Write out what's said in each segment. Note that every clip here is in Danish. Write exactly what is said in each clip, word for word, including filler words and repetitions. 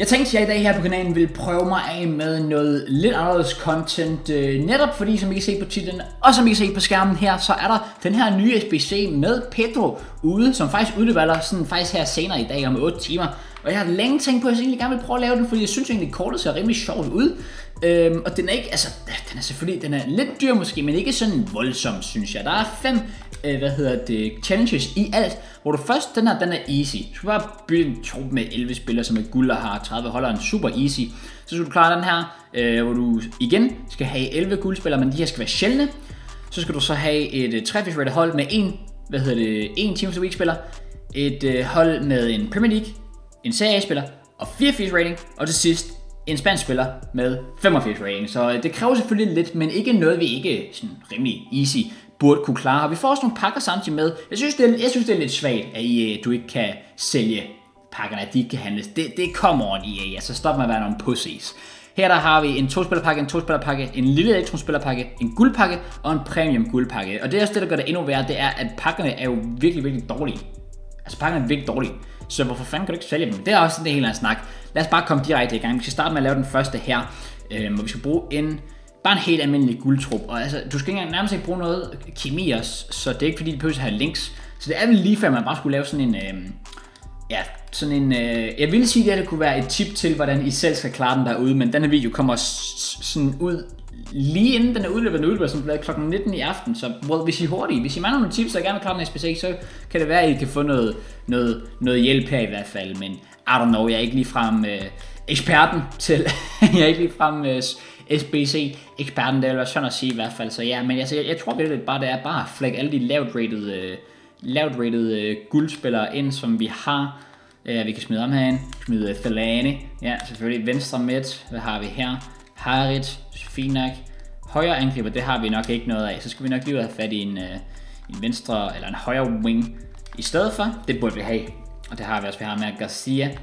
Jeg tænkte, at jeg i dag her på kanalen vil prøve mig af med noget lidt anderledes content, øh, netop fordi, som I kan se på titlen, og som I kan se på skærmen her, så er der den her nye S B C med Pedro ude, som faktisk udløber sådan faktisk her senere i dag om otte timer. Og jeg har længe tænkt på, at jeg egentlig gerne vil prøve at lave den, fordi jeg synes egentlig, at kortet ser rimelig sjovt ud. Øhm, og den er ikke, altså, den er selvfølgelig, den er lidt dyr måske, men ikke sådan voldsom, synes jeg. Der er fem, øh, hvad hedder det, challenges i alt, hvor du først, den her, den er easy. Du skal bare bygge en trup med elleve spillere, som er guld og har tredive holderen, super easy. Så skal du klare den her, øh, hvor du igen skal have elleve guldspillere, men de her skal være sjældne. Så skal du så have et uh, tre-fish rated hold med en, hvad hedder det, en Team of the Week spiller, et uh, hold med en Premier League, en Serie A-spiller og fire fish rating, og til sidst en spansk spiller med femogfirs rating. Så det kræver selvfølgelig lidt, men ikke noget, vi ikke sådan rimelig easy burde kunne klare. Og vi får også nogle pakker samtidig med. Jeg synes, det er, jeg synes, det er lidt svagt, at I, du ikke kan sælge pakkerne, at de ikke kan handles. Det, det kommer over i E A, altså stop med at være nogle pussies. Her der har vi en to-spillerpakke, en to-spillerpakke, en lille elektronspillerpakke, en guldpakke og en premium guldpakke. Og det er også det, der gør det endnu værre, det er, at pakkerne er jo virkelig, virkelig dårlige. Altså pakkerne er virkelig dårlige. Så hvorfor fanden kan du ikke sælge dem? Det er også det hele af snak. Lad os bare komme direkte i gang. Vi skal starte med at lave den første her, øh, hvor vi skal bruge en, bare en helt almindelig guldtrup. Og altså, du skal ikke nærmest ikke bruge noget kemi også, så det er ikke fordi, de behøver at have links. Så det er vel lige før, man bare skulle lave sådan en, øh, ja, sådan en, øh, jeg ville sige, at det kunne være et tip til, hvordan I selv skal klare den derude, men denne video kommer sådan ud lige inden den er udløbet, den udløber som klokken nitten i aften, så well, hvis I er hurtige, hvis I mangler nogle tips, og gerne vil klare den S B C, så kan det være, at I kan få noget, noget, noget hjælp her i hvert fald, men I don't know, jeg er ikke ligefrem øh, eksperten til, jeg er ikke ligefrem øh, S B C-eksperten, det vil være sådan at sige i hvert fald, så ja, men altså, jeg, jeg tror virkelig bare, det er bare at flække alle de lavt rated, øh, lavt rated øh, guldspillere ind, som vi har. Øh, vi kan smide om herinde, smide Fellaini, ja, selvfølgelig venstre midt, hvad har vi her? Harit, fint nok. Højre angriber, det har vi nok ikke noget af. Så skal vi nok lige have fat i en, uh, en venstre, eller en højre wing i stedet for. Det burde vi have. Og det har vi også. Vi har med Garcia.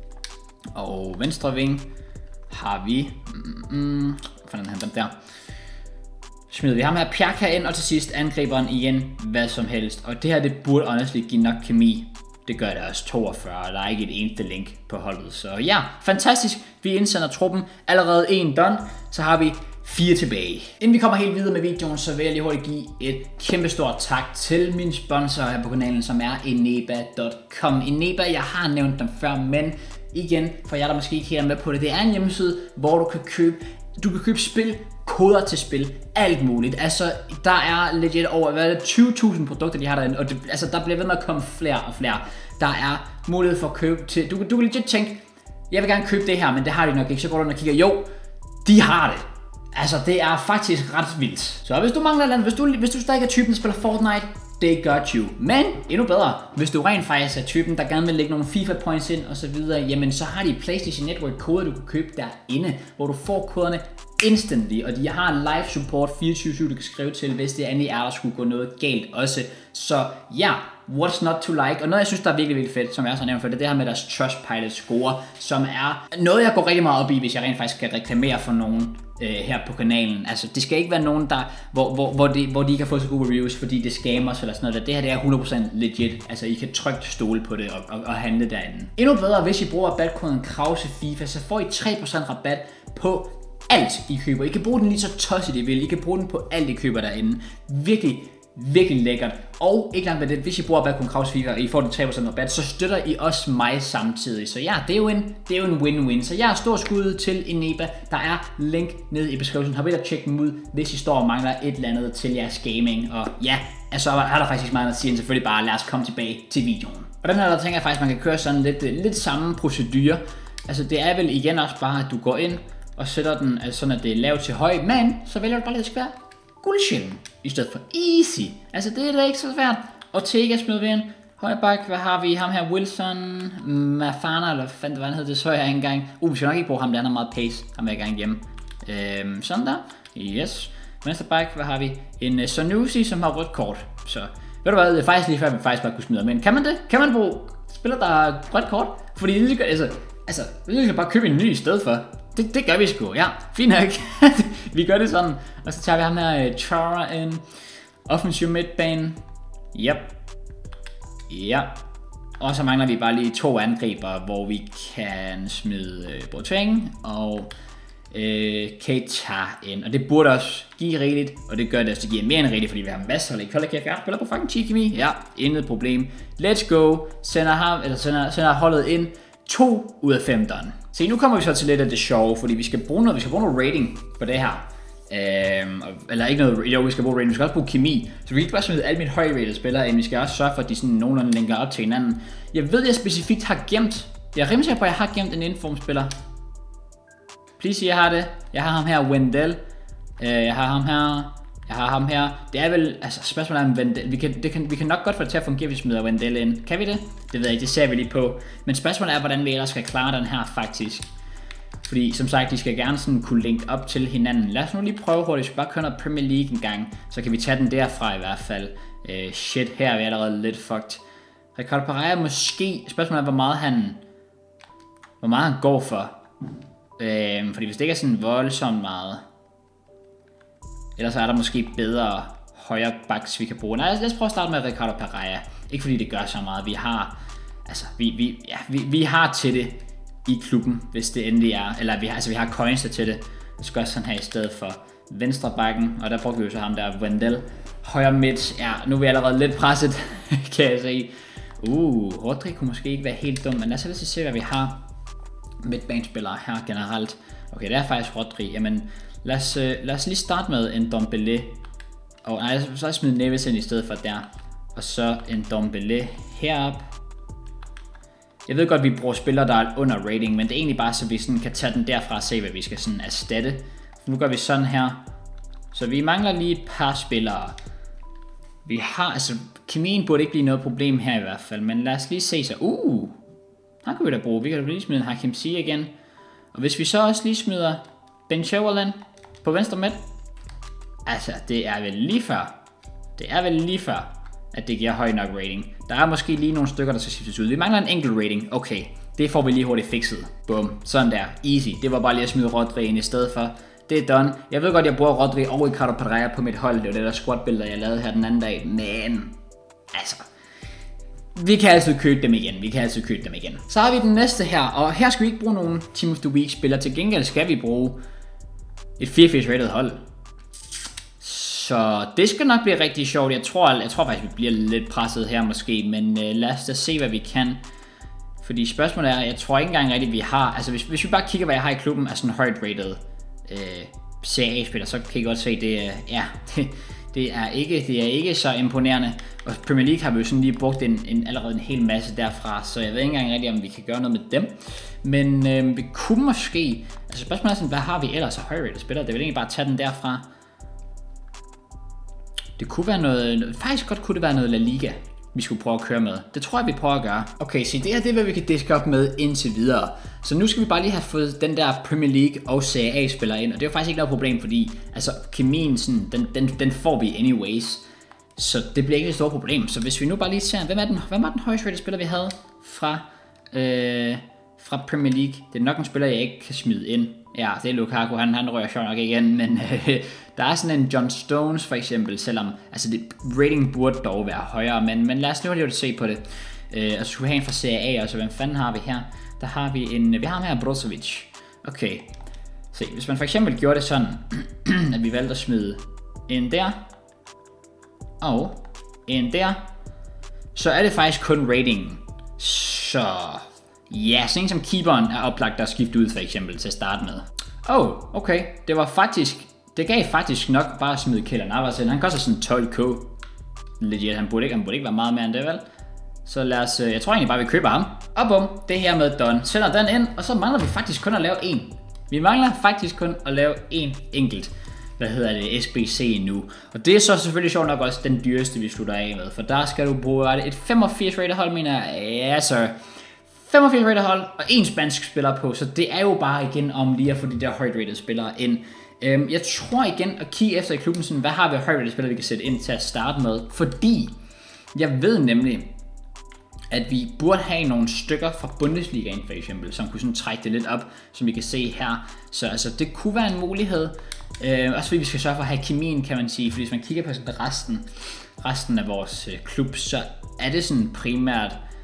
Og venstre wing har vi... Mm, mm, hvordan han den der? Smider vi ham her Pjaka ind, og til sidst angriberen igen, hvad som helst. Og det her, det burde honestly give nok kemi. Det gør det også toogfyrre, der er ikke et eneste link på holdet. Så ja, fantastisk. Vi indsender truppen. Allerede en done, så har vi fire tilbage. Inden vi kommer helt videre med videoen, så vil jeg lige hurtigt give et kæmpestort tak til min sponsor her på kanalen, som er eneba punktum com. Eneba, jeg har nævnt dem før, men igen, for jer der måske ikke er med på det, det er en hjemmeside, hvor du kan købe Du kan købe spil, koder til spil, alt muligt. Altså, der er legit over, hvad er det, tyve tusind produkter, de har derinde, og det, altså, der bliver ved med at komme flere og flere. Der er mulighed for at købe til, du, du kan legit tænke, jeg vil gerne købe det her, men det har de nok ikke, så går du ind og kigger, jo, de har det. Altså, det er faktisk ret vildt. Så hvis du mangler land, hvis du, hvis du stadig er typen, der spiller Fortnite, they got you. Men endnu bedre, hvis du rent faktisk er typen, der gerne vil lægge nogle FIFA points ind og så videre, jamen så har de PlayStation Network koder, du kan købe derinde, hvor du får koderne instantly, og de har live support fireogtyve syv, du kan skrive til, hvis det endelig er, der skulle gå noget galt også. Så ja, what's not to like? Og noget, jeg synes, der er virkelig, virkelig fedt, som jeg også har nævnt før, det er det her med deres Trustpilot score, som er noget, jeg går rigtig meget op i, hvis jeg rent faktisk skal reklamere for nogen øh, her på kanalen. Altså, det skal ikke være nogen, der, hvor, hvor, hvor, de, hvor de ikke har fået så gode reviews, fordi det scammer eller sådan noget. Det her det er hundrede procent legit. Altså, I kan trygt stole på det og, og, og handle derinde. Endnu bedre, hvis I bruger rabatkoden Krause FIFA, så får I tre procent rabat på alt I køber. I kan bruge den lige så tosset I vil. I kan bruge den på alt I køber derinde. Virkelig, virkelig lækkert. Og ikke langt med det, hvis I bruger rabatkoden Krause FIFA, og I får den tre procent rabat, så støtter I også mig samtidig. Så ja, det er jo en, det er jo en win-win. Så jeg er stor skud til Eneba. Der er link nede i beskrivelsen. Har ved at tjekke dem ud, hvis I står og mangler et eller andet til jeres gaming. Og ja, altså er der faktisk meget at sige, selvfølgelig bare lad os komme tilbage til videoen. Og den her, der tænker jeg faktisk, man kan køre sådan lidt, lidt samme procedure. Altså det er vel igen også bare, at du går ind og sætter den altså sådan, at det er lavt til høj, men så vælger du bare lidt skvært guldsjælden i stedet for easy. Altså det er da ikke så svært. Ortega smider vi ind. Højre bak, hvad har vi? Ham her Wilson, Mafana, eller hvad fanden hvad han hedder, det så jeg ikke engang. Uh, vi skal nok ikke bruge ham, der er meget pace. Ham vil jeg gerne hjemme. Øhm, sådan der. Yes. Venstre bak, hvad har vi? En uh, Sanusi, som har rødt kort. Så ved du hvad, det er faktisk lige før, vi faktisk bare kunne smide. Men kan man det? Kan man bruge spiller, der har rødt kort? Fordi det gør, altså, altså, vi kan bare købe en ny i stedet for. Det, det gør vi sgu, ja, fint nok. Vi gør det sådan. Og så tager vi ham her uh, Chara ind. Offensiv midtbane. Yep. Ja. Og så mangler vi bare lige to angriber, hvor vi kan smide øh, Boateng og øh, Keita ind. Og det burde også give rigeligt, og det gør det også, det giver mere end rigeligt, fordi vi har masser af læg. Hold da kæft, jeg spiller på fucking Chikimi. Ja, intet problem. Let's go. Sender ham, eller sender, sender holdet ind. to ud af fem done. Se, nu kommer vi så til lidt af det sjove, fordi vi skal bruge noget, vi skal bruge noget rating på det her. Øhm, eller ikke noget, jo vi skal bruge rating, vi skal også bruge kemi. Så vi kan ikke bare smide alle mine højrated spillere ind, vi skal også sørge for, at de sådan nogenlunde linker op til hinanden. Jeg ved, at jeg specifikt har gemt, jeg er rimelig sikker på, at jeg har gemt en informspiller. Please sige, jeg har det. Jeg har ham her, Wendell. Øh, jeg har ham her. Jeg har ham her. Det er vel, altså spørgsmålet er om Wendell. Vi kan, det kan, vi kan nok godt få det til at fungere, hvis vi smider Wendell ind. Kan vi det? Det ved jeg ikke, det ser vi lige på. Men spørgsmålet er, hvordan vi ellers skal klare den her faktisk. Fordi som sagt, de skal gerne sådan kunne linke op til hinanden. Lad os nu lige prøve hurtigt, vi skal bare køre noget Premier League en gang. Så kan vi tage den derfra i hvert fald. Uh, shit, her er vi allerede lidt fucked. Ricardo Pereira måske, spørgsmålet er, hvor meget han, hvor meget han går for. Uh, fordi hvis det ikke er sådan voldsomt meget, ellers er der måske bedre højre backs, vi kan bruge. Nej, lad os prøve at starte med Ricardo Pereira. Ikke fordi det gør så meget. Vi har, altså, vi, vi, ja, vi, vi har til det i klubben, hvis det endelig er. Eller vi har, altså, vi har coins til det. Det skal også sådan her i stedet for venstre backen. Og der brugte vi jo så ham der, Wendell. Højre midt, ja, nu er vi allerede lidt presset, kan jeg se. Uh, Rodri kunne måske ikke være helt dum, men lad os lige se, hvad vi har midtbanespillere her generelt. Okay, det er faktisk Rodri. Jamen, lad os, uh, lad os lige starte med en Ndombele. Og nej, så smide Neves ind i stedet for der. Og så en Ndombele herop. Jeg ved godt, at vi bruger spillere, der er under rating, men det er egentlig bare, så vi sådan kan tage den derfra og se, hvad vi skal sådan erstatte. Nu gør vi sådan her. Så vi mangler lige et par spillere. Vi har, altså, kemien burde ikke blive noget problem her i hvert fald, men lad os lige se så. Uh, han kunne vi da bruge. Vi kan da lige smide en Hakim Ziyech igen. Og hvis vi så også lige smider Ben Chilwell på venstre midt. Altså, det er vel lige før. Det er vel lige før, at det giver høj nok rating. Der er måske lige nogle stykker, der skal skiftes ud. Vi mangler en enkelt rating. Okay, det får vi lige hurtigt fikset. Bum, sådan der. Easy. Det var bare lige at smide Rodri ind i stedet for. Det er done. Jeg ved godt, jeg bruger Rodri og Ricardo Pereira på mit hold. Det var det der squad-billeder, jeg lavede her den anden dag. Men, altså, vi kan altid købe dem igen. Vi kan altid købe dem igen. Så har vi den næste her. Og her skal vi ikke bruge nogen Team of the Week spiller. Til gengæld skal vi bruge et fireogfirs rated hold. Så det skal nok blive rigtig sjovt. Jeg tror, jeg tror faktisk, vi bliver lidt presset her måske. Men øh, lad os da se, hvad vi kan. Fordi spørgsmålet er, jeg tror ikke engang rigtigt, vi har. Altså hvis, hvis vi bare kigger, hvad jeg har i klubben, er sådan højt rated øh, Serie A-spiller, så kan I godt se, det er, ja, det, det, er ikke, det er ikke så imponerende. Og Premier League har vi jo sådan lige brugt en, en, allerede en hel masse derfra. Så jeg ved ikke engang rigtigt, om vi kan gøre noget med dem. Men øh, vi kunne måske. Altså spørgsmålet er sådan, hvad har vi ellers af højt rated spillere? Det vil egentlig bare tage den derfra. Det kunne være noget, faktisk godt kunne det være noget La Liga, vi skulle prøve at køre med. Det tror jeg, vi prøver at gøre. Okay, så det her det er, hvad vi kan diske op med indtil videre. Så nu skal vi bare lige have fået den der Premier League og Serie A-spiller ind. Og det er jo faktisk ikke noget problem, fordi altså, kemien, sådan, den, den, den får vi anyways. Så det bliver ikke et stort problem. Så hvis vi nu bare lige ser, hvem er den, hvem er den højst rated spiller, vi havde fra, øh, fra Premier League? Det er nok en spiller, jeg ikke kan smide ind. Ja, det er Lukaku, han, han rører sjovt nok igen, men øh, der er sådan en John Stones for eksempel, selvom altså det, rating burde dog være højere, men, men lad os nu lige se på det. Øh, og så skulle vi have en fra Serie A, og så hvem fanden har vi her? Der har vi en, vi har her Brozovic. Okay, se, hvis man for eksempel gjorde det sådan, at vi valgte at smide en der, og en der, så er det faktisk kun ratingen. Så ja, sådan en som keeperen er oplagt at skifte ud for eksempel til at starte med. Oh, okay. Det var faktisk, det gav faktisk nok bare at smide Keylor Navas ind. Han koster sådan tolv k. Legit, han burde ikke, han burde ikke være meget mere end det, vel? Så lad os, jeg tror egentlig bare, vi køber ham. Og bum, det her med done. Sender den ind, og så mangler vi faktisk kun at lave en. Vi mangler faktisk kun at lave en enkelt, hvad hedder det, S B C nu. Og det er så selvfølgelig sjovt nok også den dyreste, vi slutter af med. For der skal du bruge et femogfirs rated hold, mener jeg. Ja, så femogfirs rated hold og en spansk spiller på, så det er jo bare igen om lige at få de der højt rated spillere ind. Øhm, jeg tror igen at kigge efter i klubben, sådan, hvad har vi højt rated spillere, vi kan sætte ind til at starte med, fordi jeg ved nemlig, at vi burde have nogle stykker fra Bundesligaen for eksempel, som kunne sådan trække det lidt op, som vi kan se her. Så altså, det kunne være en mulighed, øh, også fordi vi skal sørge for at have kemien, kan man sige, fordi hvis man kigger på sådan resten, resten af vores øh, klub, så er det sådan primært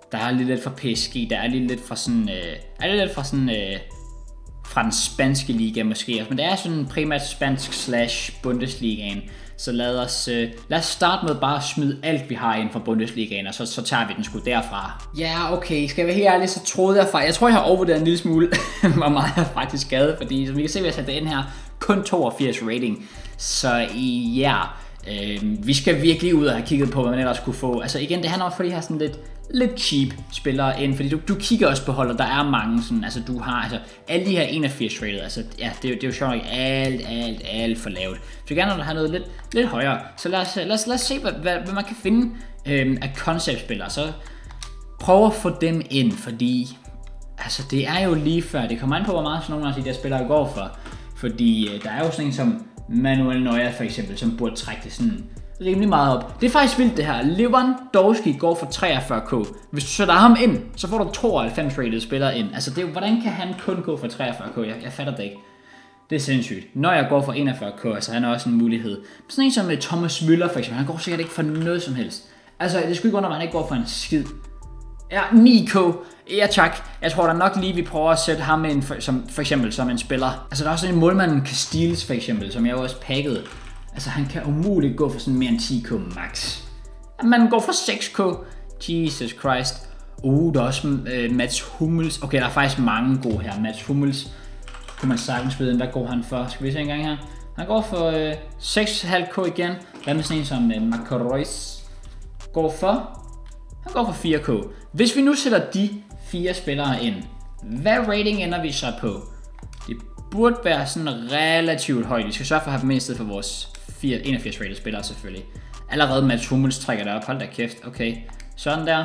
Der er lige lidt fra P S G, der er lige lidt fra sådan, øh, er lige lidt fra sådan, øh, fra den spanske liga måske også, men det er sådan primært spansk slash Bundesligaen. Så lad os, øh, lad os starte med bare at smide alt vi har inden for Bundesligaen, og så, så tager vi den sgu derfra. Ja, okay, skal jeg være helt ærlig, så troede jeg faktisk, jeg tror jeg har overvurderet en lille smule, hvor meget jeg faktisk gad, fordi som vi kan se, vi har sat det ind her, kun toogfirs rating. Så ja, øh, vi skal virkelig ud og have kigget på, hvad man ellers kunne få. Altså igen, det handler også, fordi jeg har sådan lidt, lidt cheap spillere ind, fordi du, du kigger også på holdet, der er mange sådan, altså du har, altså alle de her enogfirs rated, altså ja, det, det er jo sjovt nok alt, alt, alt for lavt. Så jeg gerne vil have noget lidt, lidt højere, så lad os, lad os, lad os se, hvad, hvad, hvad man kan finde øhm, af concept-spillere, så prøv at få dem ind, fordi altså det er jo lige før, det kommer an på, hvor meget sådan nogle af de der spillere går for, fordi øh, der er jo sådan en som Manuel Neuer for eksempel, som burde trække det sådan rimelig meget op. Det er faktisk vildt det her. Lewandowski går for treogfyrre k. Hvis du sætter ham ind, så får du tooghalvfems rated spillere ind. Altså, det er, hvordan kan han kun gå for treogfyrre k? Jeg, jeg fatter det ikke. Det er sindssygt. Når jeg går for enogfyrre k, altså han er også en mulighed. Sådan en som Thomas Müller for eksempel, han går sikkert ikke for noget som helst. Altså, det skulle ikke under, at han ikke går for en skid. Ja, ni k. Ja tak. Jeg tror da nok lige, vi prøver at sætte ham ind, for, som, for eksempel som en spiller. Altså, der er også en målmand, Castells for eksempel, som jeg også pakkede. Altså, han kan umuligt gå for sådan mere end ti k max. Man går for seks k. Jesus Christ. Uh, der er også uh, Mats Hummels. Okay, der er faktisk mange gode her. Mats Hummels kunne man sagtens vide, hvad går han for? Skal vi se en gang her. Han går for uh, seks komma fem k igen. Hvad med sådan en som uh, Marco Reus går for? Han går for fire k. Hvis vi nu sætter de fire spillere ind, hvad rating ender vi så på? Det burde være sådan relativt højt. Vi skal sørge for at have dem i stedet for vores enogfirs rated spillere selvfølgelig. Allerede Mats Hummels trækker der op. Hold da kæft. Okay. Sådan der.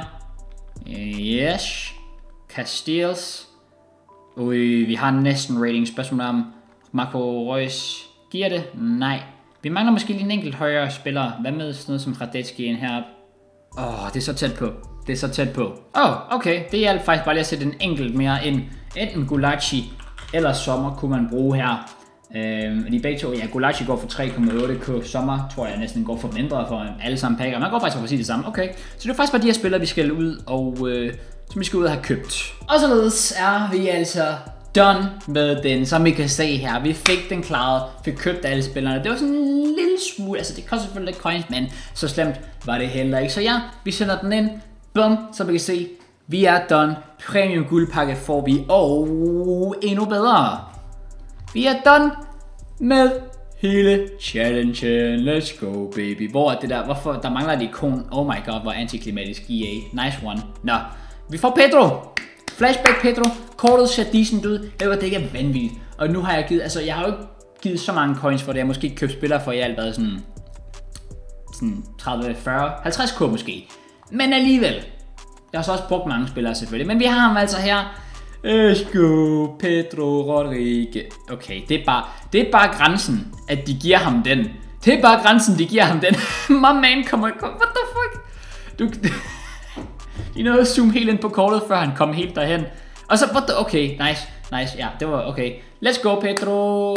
Yes. Castells. Ui, vi har næsten rating. Spørgsmål om Marco Reus giver det? Nej. Vi mangler måske lige en enkelt højere spiller. Hvad med sådan noget som Radetzky ind heroppe? Åh, oh, det er så tæt på. Det er så tæt på. Åh, oh, okay. Det hjalp faktisk bare lige at sætte en enkelt mere ind. Enten Gulacsi eller Sommer kunne man bruge her. Øhm, de begge to, ja, Gulacsi går for tre komma otte k. Sommer tror jeg næsten går for mindre for alle sammen pakker. Man går faktisk for præcis det samme. Okay. Så det er faktisk bare de her spillere, vi skal ud og øh, som vi skal ud og have købt. Og således er vi altså done med den, som I kan se her. Vi fik den klaret, fik købt alle spillerne. Det var sådan en lille smule, altså det koster selvfølgelig lidt coins, men så slemt var det heller ikke. Så ja, vi sender den ind. Bum, så vi kan se, vi er done. Premium guldpakke får vi, og endnu bedre. Vi er done med hele challengen. Let's go, baby. Hvor er det der? Hvorfor? Der mangler et ikon. Oh my god, hvor antiklimatisk E A. Nice one. Nå, vi får Pedro. Flashback Pedro. Kortet ser decent ud. Jeg ved, det ikke er vanvittigt. Og nu har jeg givet, altså jeg har jo ikke givet så mange coins for det. Jeg har måske købt spillere for i alt været sådan, sådan tredive, fyrre, halvtreds k måske. Men alligevel. Jeg har så også brugt mange spillere selvfølgelig. Men vi har ham altså her. Let's go, Pedro Rodriguez. Okay, det er, bare, det er bare grænsen, at de giver ham den. Det er bare grænsen, de giver ham den. My man kommer, kom, what the fuck? Du, de nåede at zoome helt ind på kortet, før han kom helt derhen. Og så, what the, okay, nice, nice, ja, det var okay. Let's go, Pedro.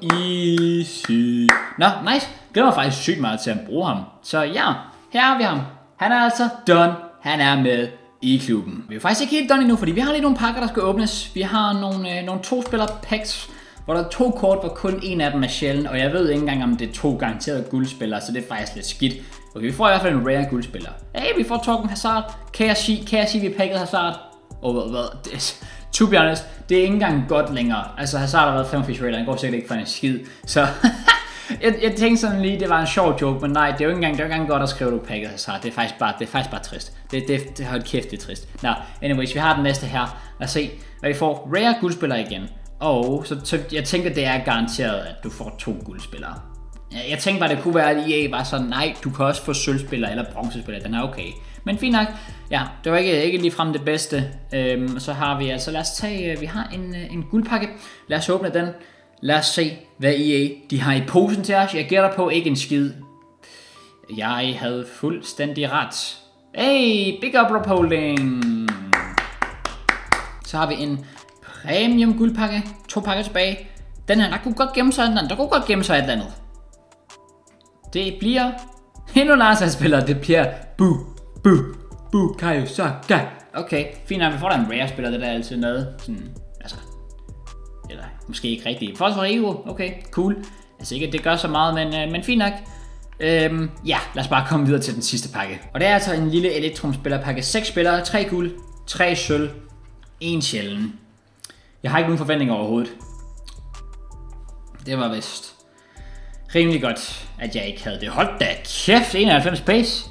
Easy. Nå, nice. Glæder mig faktisk sygt meget til at bruge ham. Så ja, her har vi ham. Han er altså done. Han er med i klubben. Vi er faktisk ikke helt done endnu, fordi vi har lige nogle pakker, der skal åbnes. Vi har nogle, øh, nogle to spillere packs, hvor der er to kort, hvor kun en af dem er sjælden, og jeg ved ikke engang, om det er to garanterede guldspillere, så det er faktisk lidt skidt. Okay, vi får i hvert fald en rare guldspiller. Hey, vi får Torben Hazard. Kan jeg sige, kan jeg sige vi pakkede Hazard? Og hvad, hvad? Det, to be honest, det er ikke engang godt længere. Altså, Hazard har været femogfirs rated, han går sikkert ikke for en skid, så... Jeg, jeg tænkte sådan lige, det var en sjov joke, men nej, det er jo ikke engang, det er ikke engang godt at skrive, du pakker Hazard. Det er faktisk bare, det er faktisk bare trist. Det, det, det har et kæft, det er trist. Nå, anyways, vi har den næste her. Lad os se, hvad vi får. Rare guldspillere igen. Og så, så jeg tænker, det er garanteret, at du får to guldspillere. Jeg, jeg tænkte bare, det kunne være, at E A var sådan, nej, du kan også få sølvspillere eller bronzespillere, den er okay. Men fint nok, ja, det var ikke, ikke ligefrem det bedste. Øhm, så har vi altså, lad os tage, vi har en, en guldpakke. Lad os åbne den. Lad os se, hvad E A de har i posen til os. Jeg gætter på ikke en skid. Jeg havde fuldstændig ret. Hey, big up Rob Holding. Så har vi en premium guldpakke. To pakker tilbage. Den her, der kunne godt gemme sig et eller andet. Der kunne godt gemme sig et eller andet. Det bliver endnu Larsa-spiller. Det bliver Bu, Bu, Bukayo Saka. okay, fint nok, vi får da en rare-spiller, det der er altid noget, sådan, altså, eller måske ikke rigtigt. Fosfor Ego, okay, cool. Altså ikke, at det gør så meget, men, øh, men fint nok. Øhm, ja, lad os bare komme videre til den sidste pakke. Og det er altså en lille Elektrum-spiller pakke. seks spillere, tre guld, tre sølv, en sjælden. Jeg har ikke nogen forventninger overhovedet. Det var vist rimelig godt, at jeg ikke havde det. Hold da kæft, enoghalvfems pace.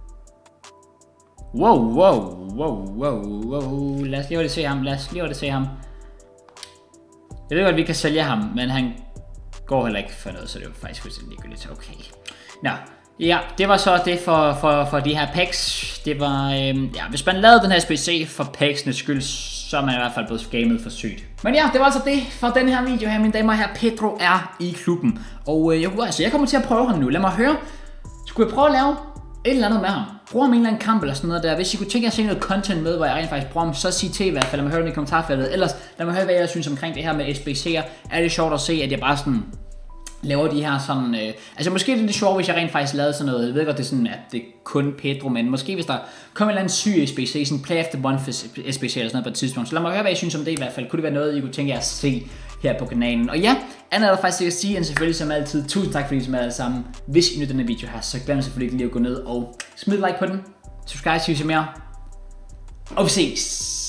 Wow, wow, wow, wow, wow. Lad os lige det se ham, lad os lige det se ham. Jeg ved godt, at vi kan sælge ham, men han går heller ikke for noget, så det er jo faktisk fuldstændig ligegyldigt. Okay. Nå, ja, det var så det for, for, for de her packs. Det var, øhm, ja, hvis man lavede den her S B C for packsene skyld, så er man i hvert fald blevet gamet for sygt. Men ja, det var altså det for den her video her, mine damer og herrer. Pedro er i klubben, og øh, jeg, altså, jeg kommer til at prøve ham nu. Lad mig høre, skulle jeg prøve at lave et eller andet med ham? Bruger ham en eller anden kamp eller sådan noget der. Hvis I kunne tænke jer at se noget content med, hvor jeg rent faktisk bruger ham, så sig til i hvert fald. Lad mig høre det i kommentarfeltet. Ellers lad mig høre, hvad jeg synes omkring det her med S B C'er. Er det sjovt at se, at jeg bare sådan laver de her sådan, øh, altså måske er det lidt sjovt, hvis jeg rent faktisk lavede sådan noget. Jeg ved godt, det er sådan, at det er kun Pedro, men måske hvis der kommer en eller anden syg S B C, sådan Play of the Month S B C eller sådan noget på et tidspunkt. Så lad mig høre, hvad I synes om det i hvert fald. Kunne det være noget, I kunne tænke jer at se her på kanalen? Og ja, andet er der faktisk ikke at sige, end selvfølgelig som altid, tusind tak fordi I så med alle sammen. Hvis I nyder denne video her, så glem selvfølgelig ikke lige at gå ned og smid et like på den. Subscribe, hvis I vil se mere. Og vi ses!